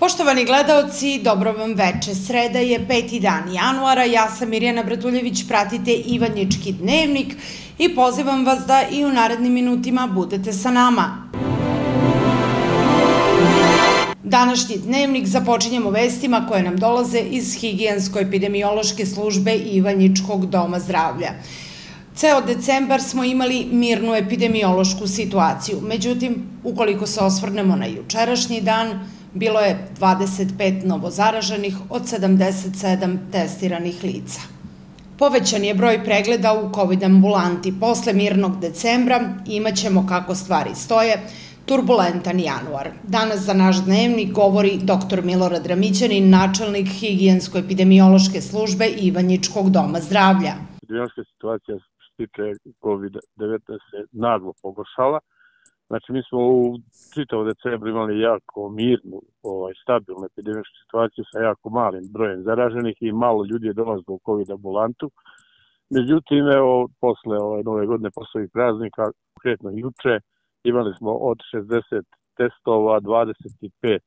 Poštovani gledaoci, dobro vam veče. Sreda je 5. dan januara, ja sam Mirjana Bratuljević, pratite Ivanjički dnevnik i pozivam vas da i u narednim minutima budete sa nama. Današnji dnevnik započinjemo vestima koje nam dolaze iz Higijensko-epidemiološke službe Ivanjičkog doma zdravlja. Ceo decembar smo imali mirnu epidemiološku situaciju, međutim, ukoliko se osvrnemo na jučerašnji dan, bilo je 25 novozaraženih od 77 testiranih lica. Povećan je broj pregleda u COVID ambulanti. Posle mirnog decembra imaćemo, kako stvari stoje, turbulentan januar. Danas za naš dnevnik govori dr. Milorad Ramićanin, načelnik Higijensko-epidemiološke službe Ivanjičkog doma zdravlja. Epidemiološka situacija što se tiče COVID-19 se naglo pogoršala. Znači, mi smo u čitavom decembru imali jako mirnu, stabilnu epidemiološku situaciju sa jako malim brojem zaraženih i malo ljudi je dolazilo u COVID ambulantu. Međutim, evo, posle nove godine, posle ovih praznika, konkretno juče, imali smo od 60 testova 25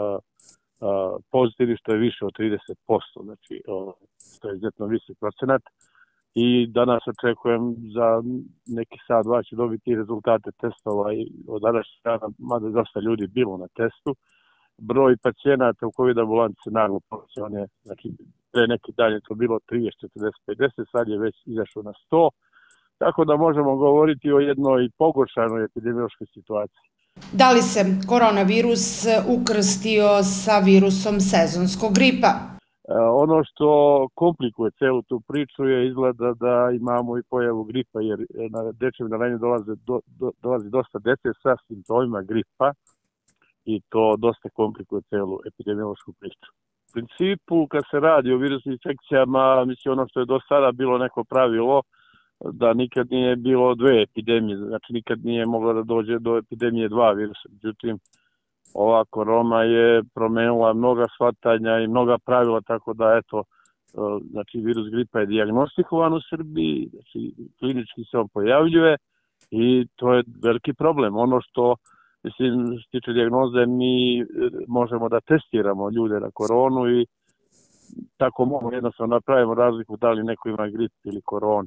pozitivnih, što je više od 30%, znači to je izuzetno visok procenat. I danas očekujem za neki sat, dva ću dobiti rezultate testova i od današnjeg dana, mada je dosta ljudi bilo na testu. Broj pacijenata u COVID ambulanti se naglo povećao, znači pre neki dan je to bilo 30, 40, 50, sad je već izašao na 100, tako da možemo govoriti o jednoj pogoršanoj epidemiološkoj situaciji. Da li se koronavirus ukrstio sa virusom sezonskog gripa? Ono što komplikuje celu tu priču je izgleda da imamo i pojavu gripa, jer na dečjem odeljenju dolazi dosta dece sa simptomima gripa i to dosta komplikuje celu epidemiološku priču. U principu, kad se radi o virusnim infekcijama, mislim ono što je do sada bilo neko pravilo, da nikad nije bilo dve epidemije, znači nikad nije moglo da dođe do epidemije dva virusa. Međutim, ova korona je promenila mnoga shvatanja i mnoga pravila, tako da eto, znači virus gripa je dijagnostikovan u Srbiji, znači klinički se on pojavljuje i to je veliki problem. Ono što, mislim, što se tiče dijagnoze, mi možemo da testiramo ljude na koronu i tako možemo jednostavno napravimo razliku da li neko ima grip ili koronu.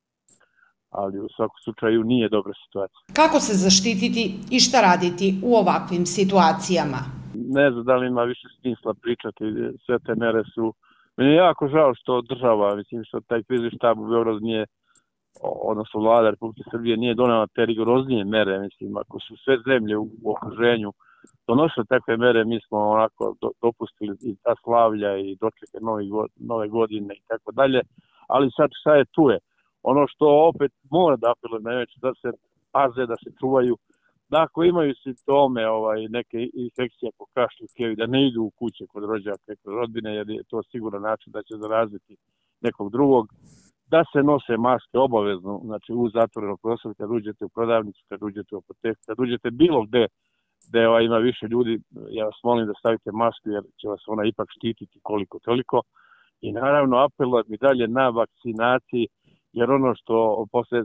Ali u svakom slučaju nije dobra situacija. Kako se zaštititi i šta raditi u ovakvim situacijama? Ne znam da li ima više smisla pričati, sve te mere su... Meni je jako žao što država, mislim što taj krizni štab u Beogradu nije, odnosno vlada Republike Srbije nije donela te rigoroznije mere, mislim, ako su sve zemlje u okruženju donosile takve mere, mi smo onako dopustili i ta slavlja i dočeke nove godine i tako dalje, ali sad šta je tu je. Ono što opet mora da apelujem najveće, da se paze, da se čuvaju, da ako imaju simptome neke infekcije po kašlju, kevi, da ne idu u kuće kod rođaka i kod rodbine, jer je to siguran način da će zaraziti nekog drugog, da se nose maske obavezno, znači u zatvorenom prostoru, kad uđete u prodavnicu, kad uđete u apoteku, kad uđete bilo gde ima više ljudi, ja vas molim da stavite masku, jer će vas ona ipak štititi koliko toliko. I naravno apelujem i dalje na vakcinaciji, jer ono što posle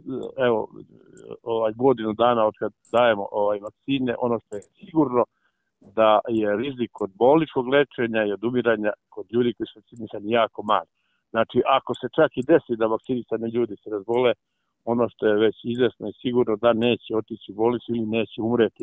godinu dana od kad dajemo vakcine, ono što je sigurno da je rizik od bolničkog lečenja i od umiranja kod ljudi koji su vakcinisani jako mali. Znači, ako se čak i desi da vakcinisani ljudi se razbole, ono što je već izvesno i sigurno da neće otići u bolnicu ili neće umreti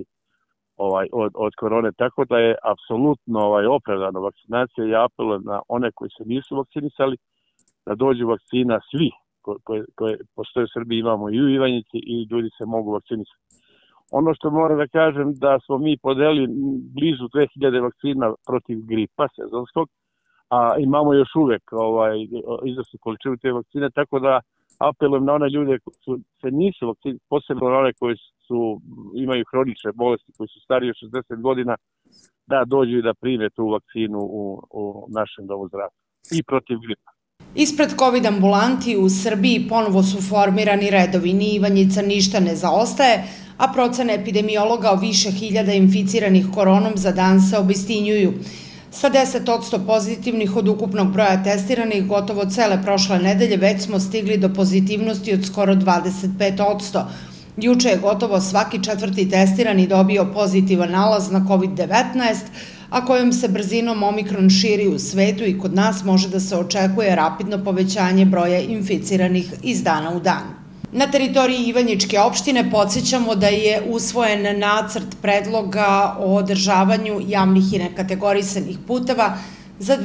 od korone. Tako da je apsolutno opravdana vakcinacija i apelujem na one koji se nisu vakcinisali da dođu vakcina svih koje postoje u Srbiji, imamo i u Ivanjici i ljudi se mogu vakcinisati. Ono što moram da kažem da smo mi podelili blizu 2000 vakcina protiv gripa sezonskog, a imamo još uvek izvrsnu količinu te vakcine, tako da apelujem na one ljude koji se nisu vakcinisali, posebno na one koji imaju hronične bolesti, koji su stariji od 60 godina, da dođu i da prime tu vakcinu u našem domu zdravlja i protiv gripa. Ispred COVID ambulanti u Srbiji ponovo su formirani redovi, ni Ivanjica ništa ne zaostaje, a procene epidemiologa o više hiljada inficiranih koronom za dan se obistinjuju. Sa 10% pozitivnih od ukupnog broja testiranih, gotovo cele prošle nedelje već smo stigli do pozitivnosti od skoro 25%. Juče je gotovo svaki četvrti testirani dobio pozitivan nalaz na COVID-19, a kojom se brzinom Omikron širi u svetu i kod nas može da se očekuje rapidno povećanje broja inficiranih iz dana u dan. Na teritoriji Ivanjičke opštine podsjećamo da je usvojen nacrt predloga o održavanju javnih i nekategorisanih puteva za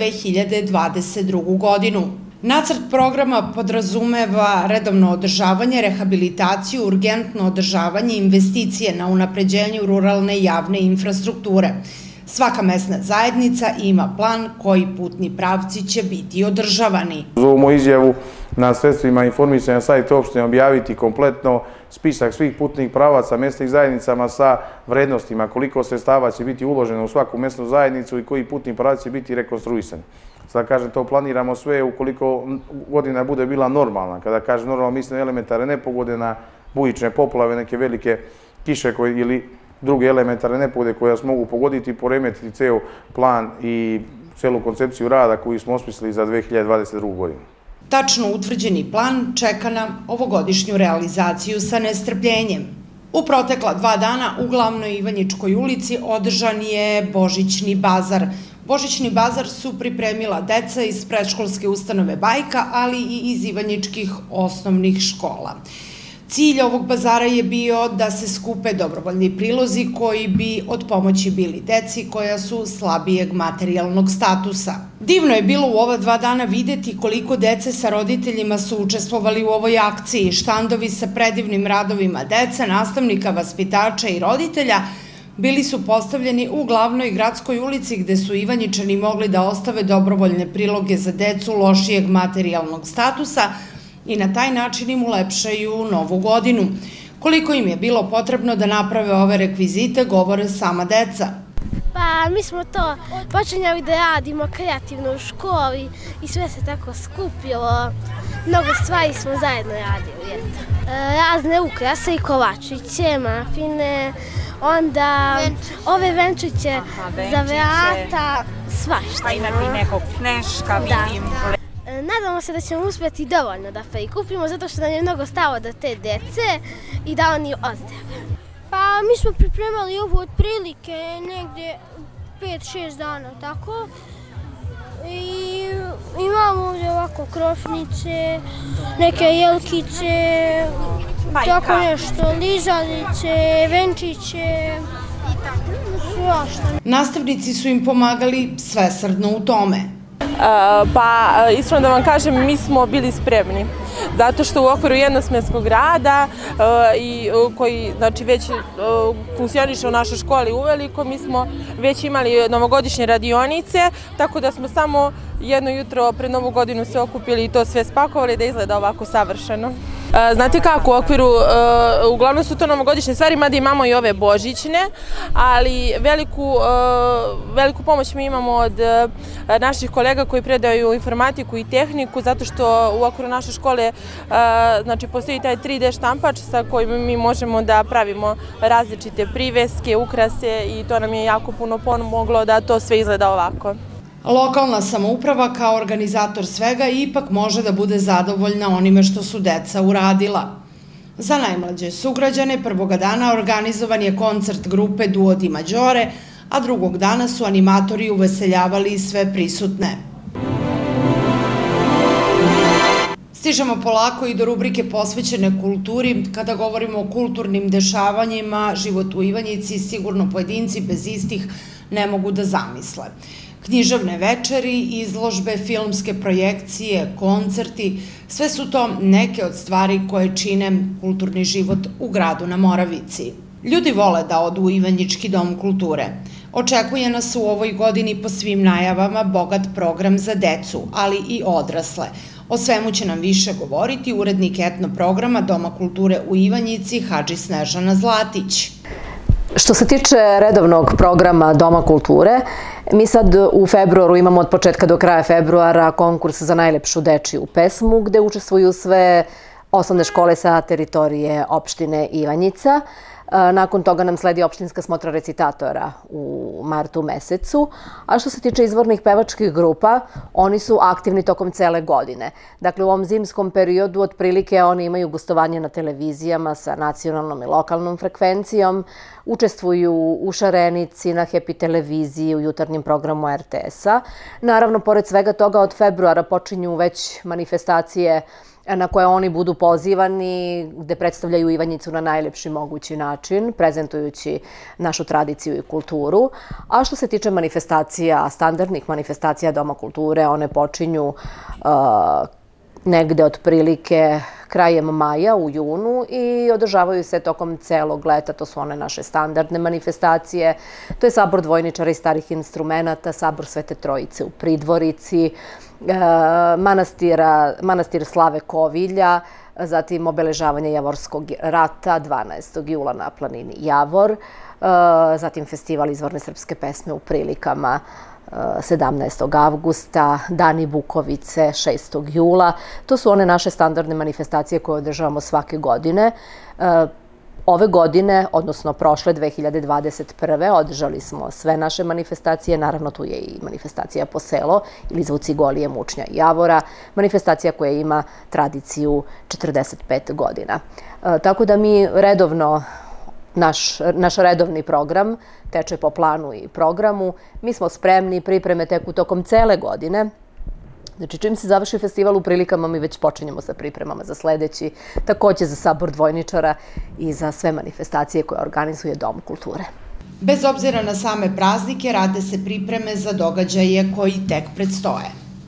2022. godinu. Nacrt programa podrazumeva redovno održavanje, rehabilitaciju, urgentno održavanje, investicije na unapređenju ruralne i javne infrastrukture. Svaka mesna zajednica ima plan koji putni pravci će biti održavani. Uz ovu izjavu na sredstvima informisanja na sajtu opštine objaviti kompletno spisak svih putnih pravaca mesnih zajednicama sa vrednostima, koliko sredstava će biti uloženo u svaku mesnu zajednicu i koji putni pravac će biti rekonstruisani. Sada kažem, to planiramo sve ukoliko godina bude bila normalna. Kada kažem normalno, mislim na elementarne nepogode, na bujične poplave, neke velike kiše ili druge elementarne nepogode koje nas mogu pogoditi i poremetiti ceo plan i celu koncepciju rada koju smo osmislili za 2022. godinu. Tačno utvrđeni plan čeka nam ovogodišnju realizaciju sa nestrpljenjem. U protekla 2 dana u glavnoj Ivanjičkoj ulici održan je Božićni bazar. Božićni bazar su pripremila deca iz predškolske ustanove Bajka, ali i iz ivanjičkih osnovnih škola. Cilj ovog bazara je bio da se skupe dobrovoljni prilozi koji bi od pomoći bili deci koja su slabijeg materijalnog statusa. Divno je bilo u ova 2 dana videti koliko dece sa roditeljima su učestvovali u ovoj akciji. Štandovi sa predivnim radovima deca, nastavnika, vaspitača i roditelja bili su postavljeni u glavnoj gradskoj ulici gde su Ivanjičani mogli da ostave dobrovoljne priloge za decu lošijeg materijalnog statusa i na taj način im ulepšaju novu godinu. Koliko im je bilo potrebno da naprave ove rekvizite, govore sama deca. Pa mi smo to počinjali da radimo kreativno u školi i sve se tako skupilo. Mnogo stvari smo zajedno radili. Razne ukrase i kolačiće, mafine, onda ove venčiće za vrata, svašta. Pa imate i nekog sneška, vidim. Nadamo se da ćemo uspjeti dovoljno da prikupimo, zato što nam je mnogo stalo do te dece i da oni ozdrave. Pa mi smo pripremali ovo otprilike negdje 5-6 dana, tako. I imamo ovdje ovako krofnice, neke jelkice, tako nešto, lizalice, venčiće i tako, svašta. Nastavnici su im pomagali svesrdno u tome. Pa, iskreno da vam kažem, mi smo bili spremni. Zato što u okviru jednosmenskog rada koji znači, već funkcioniše u našoj školi uveliko, mi smo već imali novogodišnje radionice, tako da smo samo jedno jutro pred Novu godinu se okupili i to sve spakovali da izgleda ovako savršeno. Znate kako, u okviru, uglavnom su to novogodišnje stvari, mada imamo i ove božićne, ali veliku pomoć mi imamo od naših kolega koji predaju informatiku i tehniku, zato što u okviru naše škole znači, postoji taj 3D štampač sa kojim mi možemo da pravimo različite priveske, ukrase i to nam je jako puno pomoglo da to sve izgleda ovako. Lokalna samouprava kao organizator svega ipak može da bude zadovoljna onime što su deca uradila. Za najmlađe sugrađane prvoga dana organizovan je koncert grupe Duo di Maggiore, a drugog dana su animatori uveseljavali sve prisutne. Stižemo polako i do rubrike posvećene kulturi. Kada govorimo o kulturnim dešavanjima, život u Ivanjici, sigurno pojedinci bez istih ne mogu da zamisle. Književne večeri, izložbe, filmske projekcije, koncerti, sve su to neke od stvari koje čine kulturni život u gradu na Moravici. Ljudi vole da odu u Ivanjički dom kulture. Očekuje nas u ovoj godini po svim najavama bogat program za decu, ali i odrasle. O svemu će nam više govoriti urednik etno programa Doma kulture u Ivanjici, Hadži Snežana Zlatić. Što se tiče redovnog programa Doma kulture, mi sad u februaru imamo od početka do kraja februara konkurs za najlepšu dečiju pesmu gde učestvuju sve osnovne škole sa teritorije opštine Ivanjica. Nakon toga nam sledi opštinska smotra recitatora u martu mesecu. A što se tiče izvornih pevačkih grupa, oni su aktivni tokom cele godine. Dakle, u ovom zimskom periodu otprilike oni imaju gostovanje na televizijama sa nacionalnom i lokalnom frekvencijom, učestvuju u Šarenici, na Happy televiziji, u jutarnjem programu RTS-a. Naravno, pored svega toga, od februara počinju već manifestacije na koje oni budu pozivani, gde predstavljaju Ivanjicu na najlepši mogući način, prezentujući našu tradiciju i kulturu. A što se tiče manifestacija, standardnih manifestacija Doma kulture, one počinju negde otprilike krajem maja, u junu, i održavaju se tokom celog leta. To su one naše standardne manifestacije. To je Sabor dvojničara i starih instrumenata, Sabor Svete Trojice u Pridvorici, Manastir Slave Kovilja, zatim obeležavanje Javorskog rata 12. jula na planini Javor, zatim festival izvorne srpske pesme u Prilikama 17. avgusta, Dani Bukovice 6. jula. To su one naše standardne manifestacije koje održavamo svake godine. Ove godine, odnosno prošle 2021. održali smo sve naše manifestacije, naravno tu je i manifestacija Po selo ili Zvuci Golije, Mučnja i Javora, manifestacija koja ima tradiciju 45 godina. Tako da mi redovno, naš redovni program teče po planu i programu. Mi smo spremni, pripreme teku tokom cele godine. Znači, čim se završi festival u Prilikama, mi već počinjemo sa pripremama za sledeći, takođe za Sabor dvojničara i za sve manifestacije koje organizuje Dom kulture. Bez obzira na same praznike, rade se pripreme za događaje koji tek predstoje.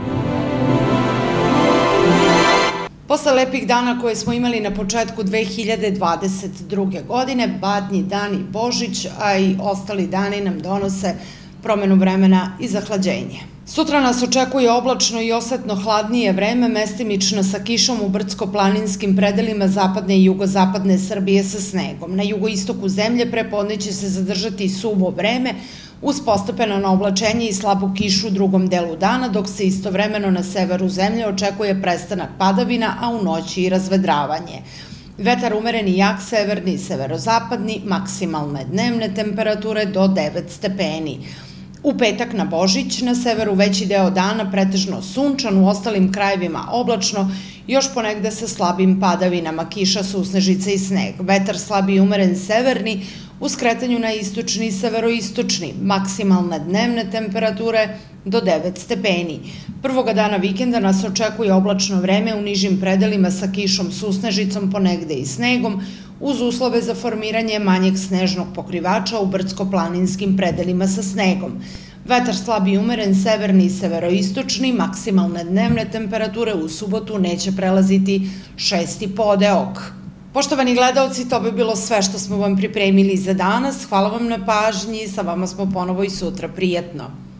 Posle lepih dana koje smo imali na početku 2022. godine, Badnji dan i Božić, a i ostali dani nam donose promenu vremena i zahlađenje. Sutra nas očekuje oblačno i osetno hladnije vreme, mestimično sa kišom u brdsko-planinskim predelima zapadne i jugozapadne Srbije sa snegom. Na jugoistoku zemlje prepodne će se zadržati suvo vreme, uz postepeno oblačenje i slabu kišu u drugom delu dana, dok se istovremeno na severu zemlje očekuje prestanak padavina, a u noći i razvedravanje. Vetar umeren i jak, severni i severozapadni, maksimalne dnevne temperature do 9 stepeni. U petak na Božić, na severu veći deo dana pretežno sunčan, u ostalim krajevima oblačno, još ponegde sa slabim padavinama, kiša, susnežica i sneg. Vetar slabi i umeren severni, u skretanju na istočni i severoistočni, maksimalne dnevne temperature do 9 stepeni. Prvoga dana vikenda nas očekuje oblačno vreme u nižim predelima sa kišom, susnežicom, ponegde i snegom, uz uslove za formiranje manjeg snežnog pokrivača u brdsko-planinskim predelima sa snegom. Vetar slab i umeren, severni i severoistočni, maksimalne dnevne temperature u subotu neće prelaziti 6,5 podeok. Poštovani gledaoci, to bi bilo sve što smo vam pripremili za danas. Hvala vam na pažnji, sa vama smo ponovo i sutra. Prijetno!